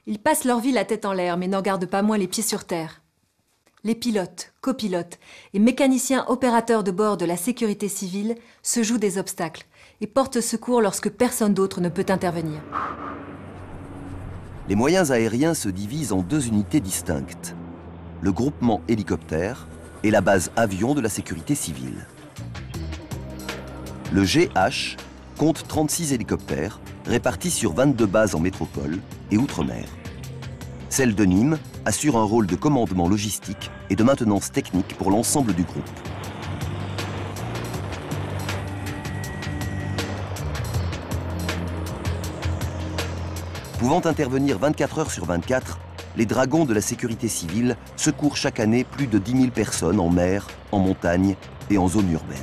Ils passent leur vie la tête en l'air, mais n'en gardent pas moins les pieds sur terre. Les pilotes, copilotes et mécaniciens opérateurs de bord de la sécurité civile se jouent des obstacles et portent secours lorsque personne d'autre ne peut intervenir. Les moyens aériens se divisent en deux unités distinctes. Le groupement hélicoptère et la base avion de la sécurité civile. Le GH compte 36 hélicoptères répartis sur 22 bases en métropole et outre-mer. Celle de Nîmes assure un rôle de commandement logistique et de maintenance technique pour l'ensemble du groupe. Pouvant intervenir 24 heures sur 24, les dragons de la sécurité civile secourent chaque année plus de 10 000 personnes en mer, en montagne et en zone urbaine.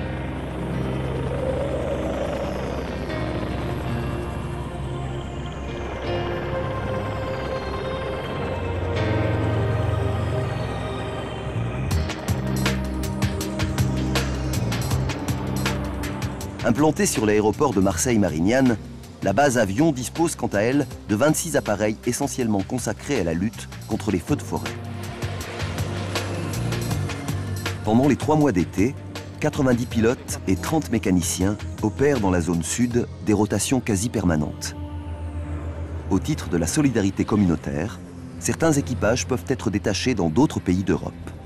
Implantée sur l'aéroport de Marseille-Marignane, la base avion dispose quant à elle de 26 appareils essentiellement consacrés à la lutte contre les feux de forêt. Pendant les 3 mois d'été, 90 pilotes et 30 mécaniciens opèrent dans la zone sud des rotations quasi permanentes. Au titre de la solidarité communautaire, certains équipages peuvent être détachés dans d'autres pays d'Europe.